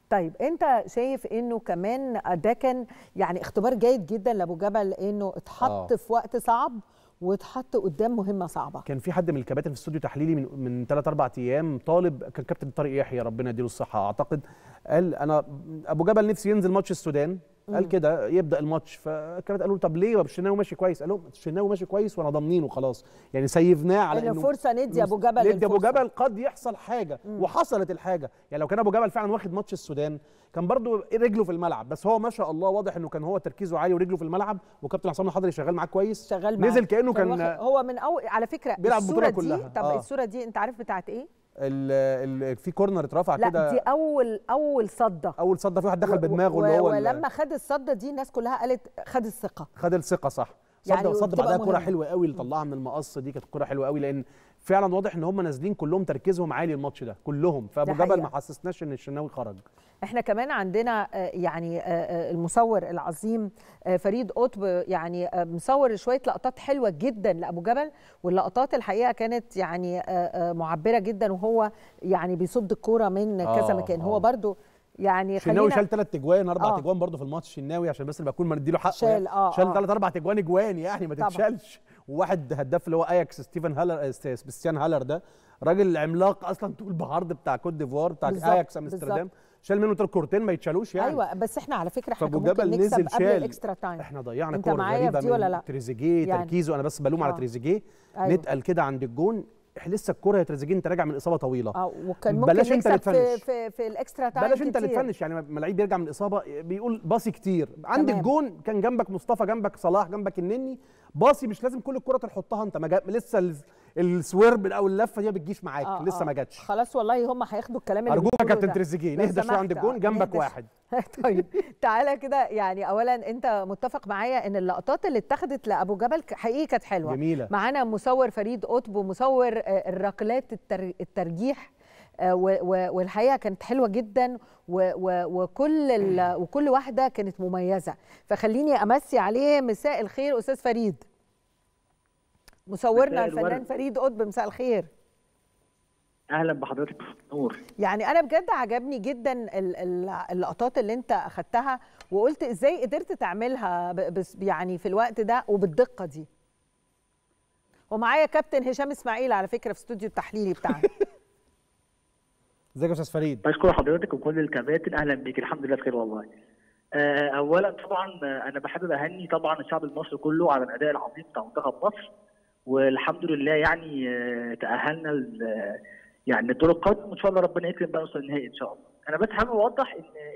طيب انت شايف انه كمان ده كان يعني اختبار جيد جدا لابو جبل، انه اتحط في وقت صعب واتحط قدام مهمه صعبه. كان في حد من الكباتن في استوديو تحليلي من 3 4 ايام طالب، كان كابتن طارق يحيى ربنا يديله الصحه اعتقد، قال انا ابو جبل نفسي ينزل ماتش السودان، قال كده يبدا الماتش. فالكباتن قالوا له طب ليه الشناوي ماشي كويس؟ قال لهم الشناوي ماشي كويس وانا ضامنينه خلاص، يعني سيفناه على انه فرصه ندي ابو جبل، ندي ابو جبل قد يحصل حاجه. وحصلت الحاجه، يعني لو كان ابو جبل فعلا واخد ماتش السودان كان برضو رجله في الملعب، بس هو ما شاء الله واضح انه كان هو تركيزه عالي ورجله في الملعب، وكابتن عصام الحضري شغال معاه كويس، شغال معاه نزل كانه كان هو من اول على فكره بيلعب البطوله كلها. طب الصوره دي انت عارف بتاعت ايه؟ في كورنر اترفع كده، لا دي اول صده، في واحد دخل بدماغه اللي هو ولما خد الصده دي الناس كلها قالت خد الثقه، خد الثقه صح. يعني صد بعدها كوره حلوه قوي اللي طلعها من المقص دي، كانت كوره حلوه قوي، لان فعلا واضح ان هم نازلين كلهم تركيزهم عالي الماتش ده كلهم، فابو جبل ما حسسناش ان الشناوي خرج. احنا كمان عندنا يعني المصور العظيم فريد قطب، يعني مصور شويه لقطات حلوه جدا لابو جبل، واللقطات الحقيقه كانت يعني معبره جدا، وهو يعني بيصد الكوره من كذا مكان. هو برضو يعني الشناوي شال 3 اجوان 4 اجوان برضه في الماتش الشناوي، عشان بس نبقى نكون مديله حقه، شال شال 3 4 اجوان يعني ما تتشالش. وواحد هداف اللي هو اياكس ستيفن هالر، سبيستيان هالر، ده راجل عملاق اصلا طول بعرض بتاع كوت ديفوار بتاع اياكس امستردام، شال منه كورتين ما يتشالوش يعني. ايوه بس احنا على فكره احنا ممكن نكسب قبل الاكسترا تايم. احنا ضيعنا كور غريبه من تريزيجيه يعني. تركيزه انا بس بلوم على تريزيجيه. أيوة. نتقل كده عند الجون، لسه الكوره يا تريزيجيه انت راجع من اصابه طويله، وكان ممكن بلاش انت اللي تفنش في الاكسترا تايم، بلاش انت اللي تفنش، يعني لما لعيب بيرجع من اصابه بيقول باصي كتير عند الجون، كان جنبك مصطفى، جنبك صلاح، جنبك النني، باصي مش لازم كل الكره تحطها انت، لسه السويرب او اللفه دي ما بتجيش معاك، لسه ما جاتش. خلاص والله هم هياخدوا الكلام اللي ارجوك يا كابتن تريزيجيه نهدى شويه عند الجون، جنبك واحد. طيب تعالى كده، يعني اولا انت متفق معايا ان اللقطات اللي اتخذت لابو جبل حقيقي كانت حلوه، جميله. معانا مصور فريد قطب ومصور الركلات الترجيح، والحقيقه كانت حلوه جدا، وكل واحده كانت مميزه، فخليني امسي عليه. مساء الخير استاذ فريد، مصورنا الفنان فريد قطب، مساء الخير. اهلا بحضرتك نور. يعني انا بجد عجبني جدا اللقطات اللي انت اخدتها، وقلت ازاي قدرت تعملها يعني في الوقت ده وبالدقه دي. ومعايا كابتن هشام اسماعيل على فكره في استوديو التحليلي بتاعنا. ازيك يا استاذ فريد؟ بشكر حضرتك وكل الكباتن، اهلا بيك. الحمد لله بخير والله. اولا طبعا انا بحب اهني طبعا الشعب المصري كله على الاداء العظيم بتاع منتخب مصر، والحمد لله يعني تاهلنا يعني الدور القادم، وان شاء الله ربنا يكرم بقى نوصل النهائي ان شاء الله. انا بس حابب اوضح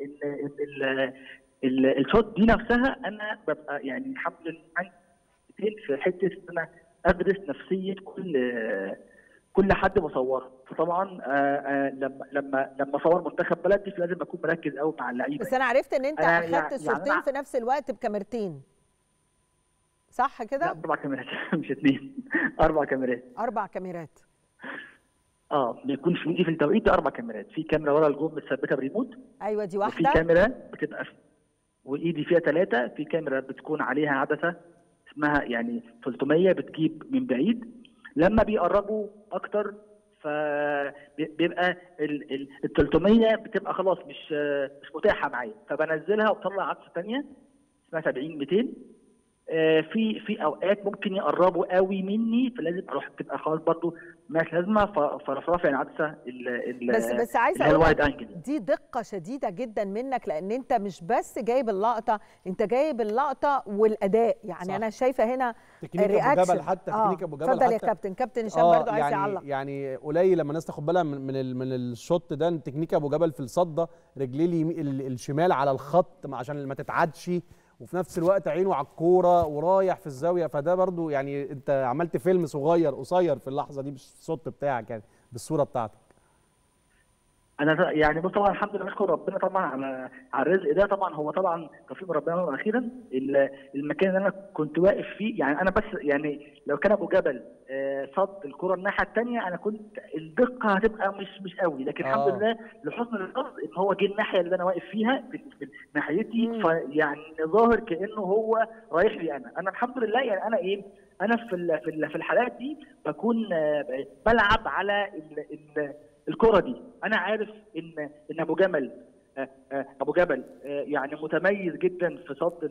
ان الشوط دي نفسها انا ببقى يعني الحمد لله عندي في حته ان انا ادرس نفسيه كل حد بصوره. فطبعا لما اصور منتخب بلدي فلازم اكون مركز قوي مع اللعيبه. بس انا عرفت ان انت اخدت صورتين في نفس الوقت بكاميرتين، صح كده؟ لا 4 كاميرات مش 2، 4 كاميرات. 4 كاميرات. بيكون في ايدي في التوقيت 4 كاميرات، في كاميرا ورا الجون متثبته بريموت، ايوه دي واحده، وفي كاميرا بتبقى وايدي فيها 3، في كاميرا بتكون عليها عدسه اسمها يعني 300 بتجيب من بعيد، لما بيقربوا اكتر فبيبقى ال 300 بتبقى خلاص مش متاحه معايا، فبنزلها وبطلع عدسه ثانيه اسمها 70-200. في اوقات ممكن يقربوا قوي مني فلازم اروح تبقى خلاص برضو مالهاش لازمه، فراح رافع العدسه بس عايزه اقول دي دقه شديده جدا منك، لان انت مش بس جايب اللقطه، انت جايب اللقطه والاداء، يعني صح. انا شايفه هنا تكنيك ابو جبل، حتى تكنيك ابو جبل. اتفضل يا كابتن هشام برضو عايز يعلق. يعني قليل لما الناس تاخد بالها من الشوت ده، تكنيك ابو جبل في الصده، رجليه الشمال على الخط عشان ما تتعدش، وفي نفس الوقت عينه على الكوره ورايح في الزاويه، فده برضو يعني انت عملت فيلم صغير قصير في اللحظه دي بالصوت بتاعك، يعني بالصوره بتاعتك. انا يعني بص طبعا الحمد لله بشكر ربنا طبعا على الرزق ده، طبعا هو طبعا توفيق ربنا. اخيرا المكان اللي انا كنت واقف فيه، يعني انا بس يعني لو كان ابو جبل صد الكره الناحيه الثانيه انا كنت الدقه هتبقى مش قوي، لكن الحمد لله لحسن الحظ ان هو جه الناحيه اللي انا واقف فيها في ناحيتي، فيعني ظاهر كانه هو رايح لي انا الحمد لله. يعني انا انا في الحالات دي بكون بلعب على الكره دي، انا عارف ان ابو جمل ابو جبل يعني متميز جدا في صد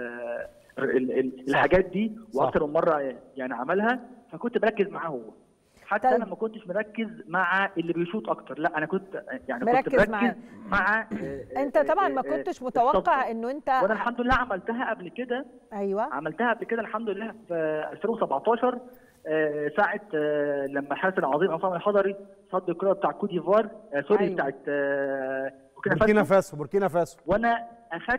الحاجات دي، واكثر من مره يعني عملها، فكنت بركز معاه هو. حتى انا ما كنتش مركز مع اللي بيشوط اكتر، لا انا كنت يعني مركز مع انت طبعا ما كنتش متوقع انه انت، وانا الحمد لله عملتها قبل كده. ايوه عملتها قبل كده الحمد لله في 2017 ساعه لما الحارس العظيم عصام الحضري صد الكره بتاع كوت ديفوار سوري أيوة. بتاعت بوركينا فاسو، وانا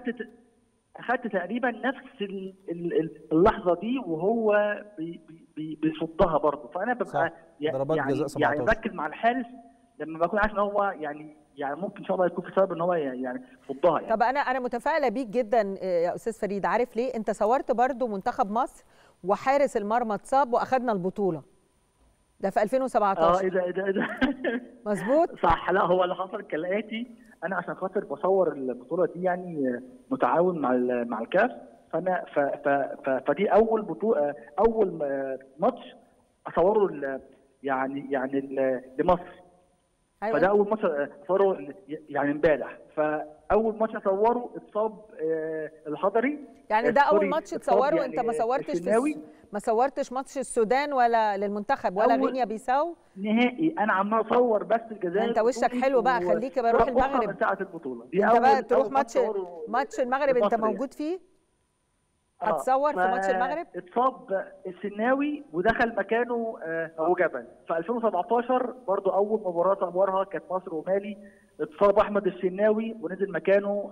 اخدت تقريبا نفس اللحظه دي وهو بيصدها برضه، فانا ببقى يعني بركز مع الحارس لما بكون عارف ان هو يعني ممكن ان شاء الله يكون في سبب ان هو يعني يصدها يعني. طب انا متفائله بيك جدا يا استاذ فريد، عارف ليه؟ انت صورت برضه منتخب مصر وحارس المرمى اتصاب واخدنا البطوله ده في 2017. ايه ده مظبوط صح. لا هو اللي حصل كالاتي، انا عشان خاطر بصور البطوله دي يعني متعاون مع الكاف، فانا فدي اول بطوله اول ماتش اصوره يعني لمصر. أيوة. فده اول ماتش اصوره يعني امبارح، فاول ماتش اصوره اتصاب الحضري يعني ده اول ماتش تصوره يعني. انت ما صورتش ماتش السودان ولا للمنتخب ولا غينيا بيساو نهائي، انا عمال اصور بس الجزائر. انت وشك حلو بقى، خليك بروح المغرب من ساعه البطوله دي. انت بقى تروح ماتش المغرب انت موجود فيه؟ هتصور في ماتش المغرب؟ اتصاب السناوي ودخل مكانه ابو جبل في 2017 برضو اول مباراه صورها كانت مصر ومالي، اتصاب احمد السناوي ونزل مكانه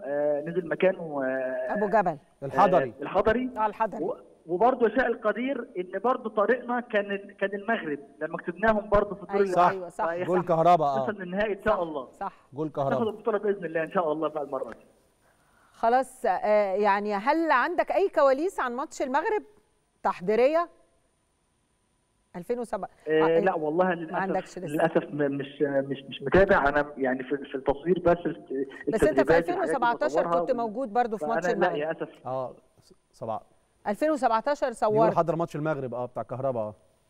ابو جبل الحضري الحضري. وبرضه شاء القدير ان برضه طريقنا كان المغرب لما كسبناهم برضه في الدور صح. أيوة صح. جول كهرباء وصل للنهائي ان شاء الله. صح جول كهرباء. ناخد البطوله باذن الله ان شاء الله بقى المره دي. خلاص يعني هل عندك اي كواليس عن ماتش المغرب تحضيريه 2007؟ لا والله للاسف مش متابع انا يعني في التصوير بس انت في 2017 كنت موجود برضو في ماتش المغرب. لا يا اسف 2017 صورت حضر ماتش المغرب بتاع كهرباء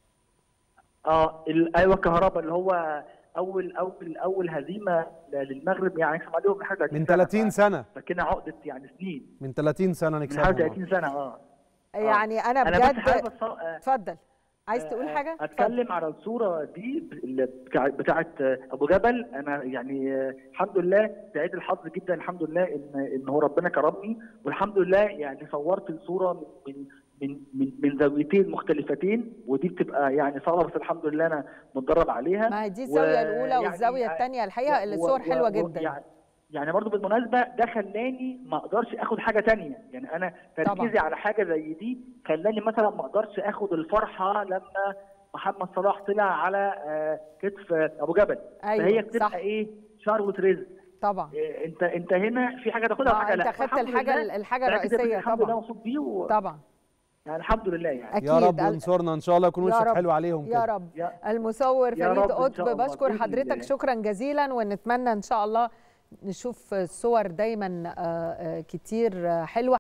ايوه كهرباء اللي هو اول هزيمه للمغرب يعني نكسب عليهم من 30 سنه، فكنا عقده يعني سنين من 30 سنه نكسبهم. من 30 سنه يعني انا بجد اتفضل عايز تقول حاجه؟ اتكلم على الصوره دي بتاعه ابو جبل. انا يعني الحمد لله سعيد الحظ جدا الحمد لله ان هو ربنا كرمني، والحمد لله يعني صورت الصوره من زاويتين مختلفتين، ودي بتبقى يعني صعبه بس الحمد لله انا متدرب عليها. ما هي دي الزاويه الاولى والزاويه الثانيه الحقيقه الصور حلوه جدا. يعني برضه بالمناسبه ده خلاني ما اقدرش اخد حاجه ثانيه، يعني انا تركيزي على حاجه زي دي خلاني مثلا ما اقدرش اخد الفرحه لما محمد صلاح طلع على كتف ابو جبل. أيوة فهي بتبقى ايه شروه رزق طبعا. انت هنا في حاجه تاخدها وحاجه لا. انت خدت الحاجه الرئيسيه الحمد لله مبسوط بيه طبعا يعني الحمد لله يعني. أكيد. يا رب انصرنا ان شاء الله يكون وشك حلو عليهم كده يا رب. المصور فريد قطب بشكر حضرتك شكرا جزيلا، ونتمنى ان شاء الله نشوف صور دايما كتير حلوه.